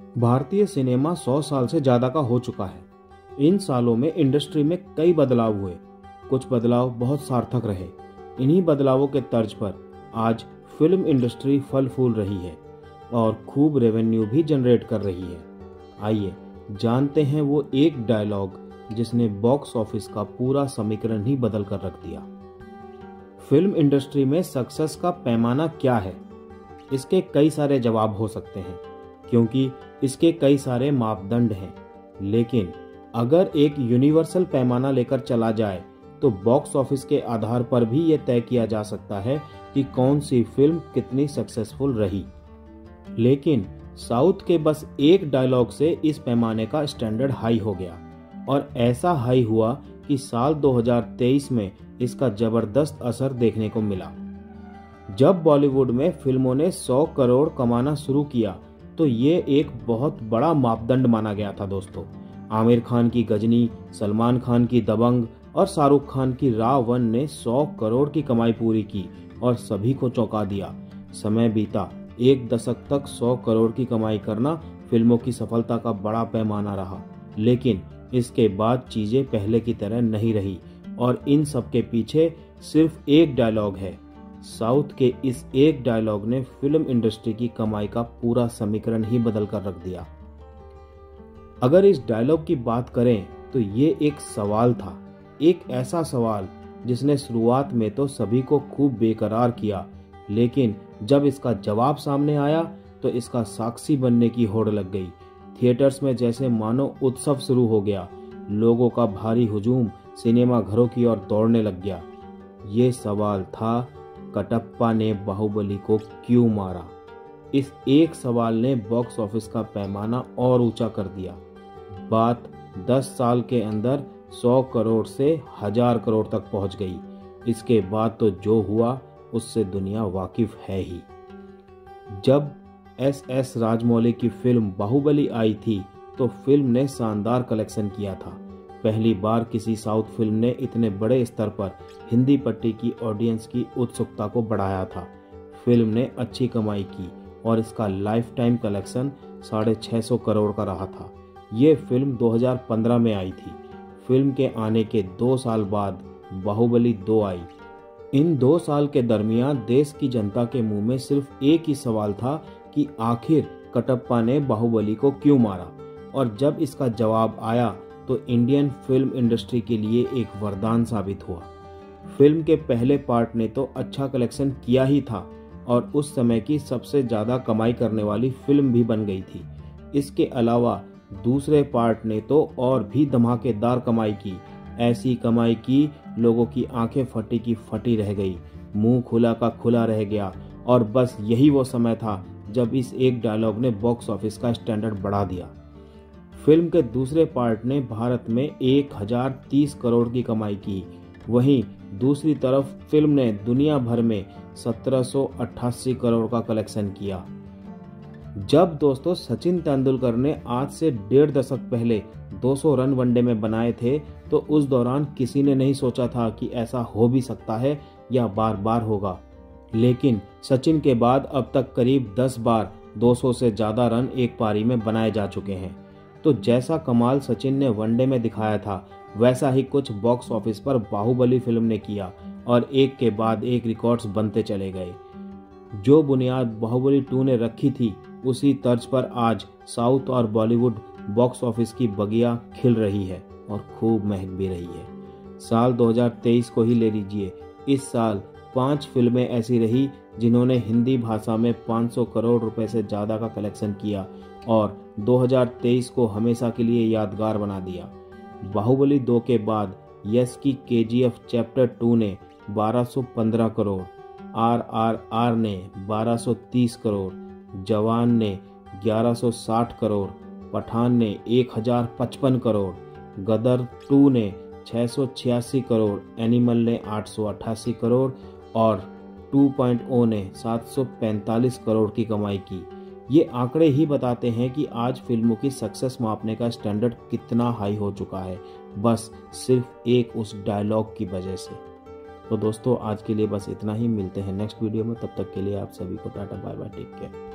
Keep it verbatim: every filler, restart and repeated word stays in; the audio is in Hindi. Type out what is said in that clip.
भारतीय सिनेमा सौ साल से ज्यादा का हो चुका है। इन सालों में इंडस्ट्री में कई बदलाव हुए। कुछ बदलाव बहुत सार्थक रहे। इन्हीं बदलावों के तर्ज पर आज फिल्म इंडस्ट्री फल फूल रही है और खूब रेवेन्यू भी जनरेट कर रही है। आइए जानते हैं वो एक डायलॉग जिसने बॉक्स ऑफिस का पूरा समीकरण ही बदल कर रख दिया। फिल्म इंडस्ट्री में सक्सेस का पैमाना क्या है? इसके कई सारे जवाब हो सकते हैं क्योंकि इसके कई सारे मापदंड हैं। लेकिन अगर एक यूनिवर्सल पैमाना लेकर चला जाए तो बॉक्स ऑफिस के आधार पर भी यह तय किया जा सकता है कि कौन सी फिल्म कितनी सक्सेसफुल रही। लेकिन साउथ के बस एक डायलॉग से इस पैमाने का स्टैंडर्ड हाई हो गया और ऐसा हाई हुआ कि साल दो हज़ार तेईस में इसका जबरदस्त असर देखने को मिला। जब बॉलीवुड में फिल्मों ने सौ करोड़ कमाना शुरू किया तो ये एक बहुत बड़ा मापदंड माना गया था दोस्तों। आमिर खान की गजनी, सलमान खान की दबंग और शाहरुख खान की रावण ने सौ करोड़ की कमाई पूरी की और सभी को चौंका दिया। समय बीता, एक दशक तक सौ करोड़ की कमाई करना फिल्मों की सफलता का बड़ा पैमाना रहा। लेकिन इसके बाद चीजें पहले की तरह नहीं रही और इन सब के पीछे सिर्फ एक डायलॉग है। साउथ के इस एक डायलॉग ने फिल्म इंडस्ट्री की कमाई का पूरा समीकरण ही बदल कर रख दिया। अगर इस डायलॉग की बात करें तो ये एक सवाल था, एक ऐसा सवाल जिसने शुरुआत में तो सभी को खूब बेकरार किया, लेकिन जब इसका जवाब सामने आया तो इसका साक्षी बनने की होड़ लग गई। थिएटर्स में जैसे मानो उत्सव शुरू हो गया। लोगों का भारी हुजूम सिनेमा घरों की ओर दौड़ने लग गया। ये सवाल था, कटप्पा ने बाहुबली को क्यों मारा? इस एक सवाल ने बॉक्स ऑफिस का पैमाना और ऊंचा कर दिया। बात दस साल के अंदर सौ करोड़ से हजार करोड़ तक पहुंच गई। इसके बाद तो जो हुआ उससे दुनिया वाकिफ है ही। जब एस एस राजमौली की फिल्म बाहुबली आई थी तो फिल्म ने शानदार कलेक्शन किया था। पहली बार किसी साउथ फिल्म ने इतने बड़े स्तर पर हिंदी पट्टी की ऑडियंस की उत्सुकता को बढ़ाया था। फिल्म ने अच्छी कमाई की और इसका लाइफ टाइम कलेक्शन साढ़े छह सौ करोड़ का रहा था। ये फिल्म दो हज़ार पंद्रह में आई थी। फिल्म के आने के दो साल बाद बाहुबली दो आई। इन दो साल के दरमियान देश की जनता के मुंह में सिर्फ एक ही सवाल था कि आखिर कटप्पा ने बाहुबली को क्यों मारा। और जब इसका जवाब आया तो इंडियन फिल्म इंडस्ट्री के लिए एक वरदान साबित हुआ। फिल्म के पहले पार्ट ने तो अच्छा कलेक्शन किया ही था और उस समय की सबसे ज्यादा कमाई करने वाली फिल्म भी बन गई थी। इसके अलावा दूसरे पार्ट ने तो और भी धमाकेदार कमाई की। ऐसी कमाई की लोगों की आंखें फटी की फटी रह गई, मुंह खुला का खुला रह गया। और बस यही वो समय था जब इस एक डायलॉग ने बॉक्स ऑफिस का स्टैंडर्ड बढ़ा दिया। फिल्म के दूसरे पार्ट ने भारत में एक हजार तीस करोड़ की कमाई की। वहीं दूसरी तरफ फिल्म ने दुनिया भर में सत्रह सौ अट्ठासी करोड़ का कलेक्शन किया। जब दोस्तों सचिन तेंदुलकर ने आज से डेढ़ दशक पहले दो सौ रन वनडे में बनाए थे तो उस दौरान किसी ने नहीं सोचा था कि ऐसा हो भी सकता है या बार बार होगा। लेकिन सचिन के बाद अब तक करीब दस बार दो सौ से ज्यादा रन एक पारी में बनाए जा चुके हैं। तो जैसा कमाल सचिन ने वनडे में दिखाया था वैसा ही कुछ बॉक्स ऑफिस पर बाहुबली फिल्म ने किया और एक के बाद एक रिकॉर्ड्स बनते चले गए। जो बुनियाद बाहुबली टू ने रखी थी उसी तर्ज पर आज साउथ और बॉलीवुड बॉक्स ऑफिस की बगिया खिल रही है और खूब महक भी रही है। साल दो हज़ार तेईस को ही ले लीजिए। इस साल पांच फिल्में ऐसी रही जिन्होंने हिंदी भाषा में पाँच सौ करोड़ रुपए से ज्यादा का कलेक्शन किया और दो हज़ार तेईस को हमेशा के लिए यादगार बना दिया। बाहुबली दो के बाद यस की के जी एफ चैप्टर टू ने बारह सौ पंद्रह करोड़, आर आर आर ने बारह सौ तीस करोड़, जवान ने ग्यारह सौ साठ करोड़, पठान ने एक हजार पचपन करोड़, गदर टू ने छह सौ छियासी करोड़, एनिमल ने आठ सौ अट्ठासी करोड़ और टू पॉइंट ओ ने सात सौ पैंतालीस करोड़ की कमाई की। ये आंकड़े ही बताते हैं कि आज फिल्मों की सक्सेस मापने का स्टैंडर्ड कितना हाई हो चुका है, बस सिर्फ एक उस डायलॉग की वजह से। तो दोस्तों आज के लिए बस इतना ही। मिलते हैं नेक्स्ट वीडियो में, तब तक के लिए आप सभी को tata bye bye, take care.